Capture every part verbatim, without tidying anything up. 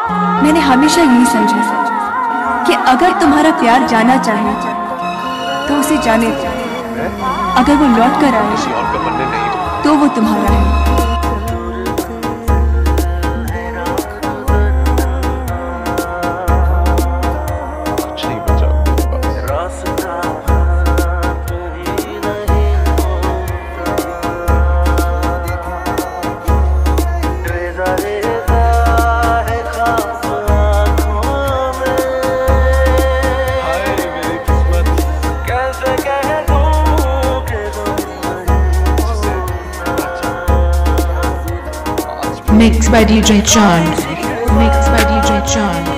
मैंने हमेशा यही समझा कि अगर तुम्हारा प्यार जाना चाहे तो उसे जाने दो, अगर वो लौट कर आए तो वो तुम्हारा है। Mixed by D J Chand. Mixed by D J Chand.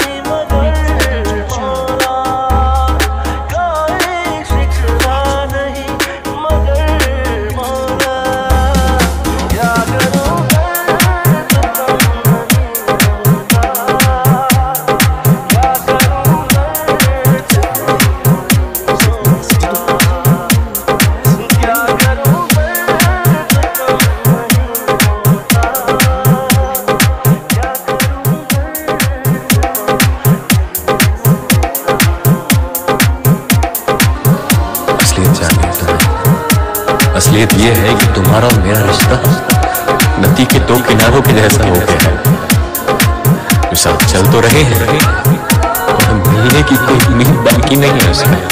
असलियत ये है कि तुम्हारा और मेरा रिश्ता नदी के दो किनारों के जैसा हो गया है। साथ चल तो रहे हैं और मिलने की कोई उम्मीद बाकी नहीं है उसमें।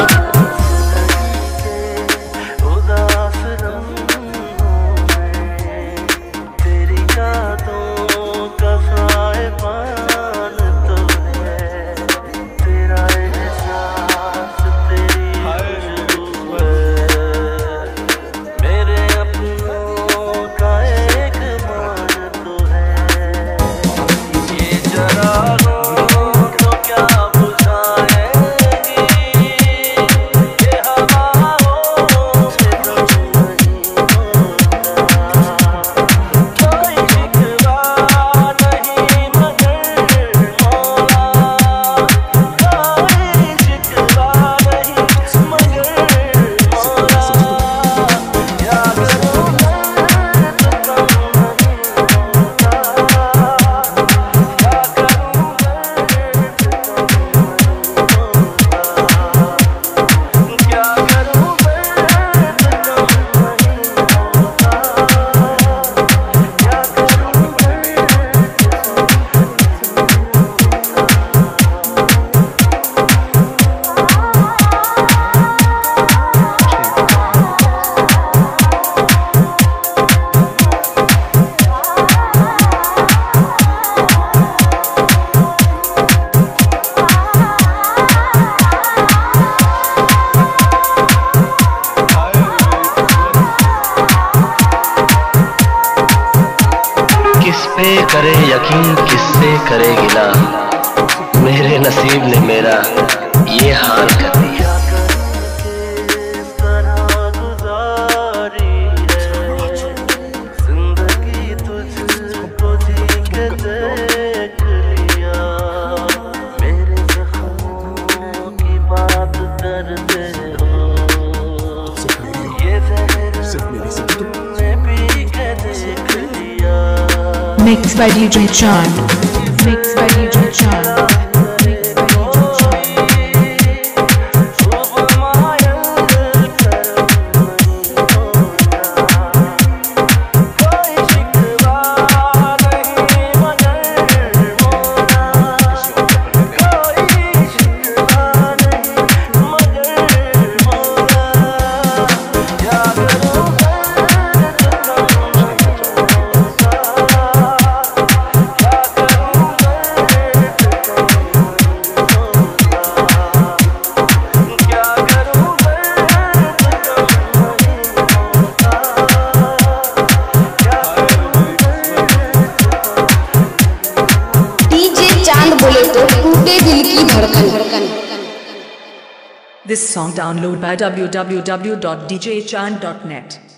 किस पे करे यकीन, किससे करे गिला, मेरे नसीब ने मेरा ये हाल कर दिया। Mixed by D J Chand. Mixed by D J Chand. बोले तो टूटे दिल की धड़कन धड़कन। This song download by w w w dot d j chand dot net।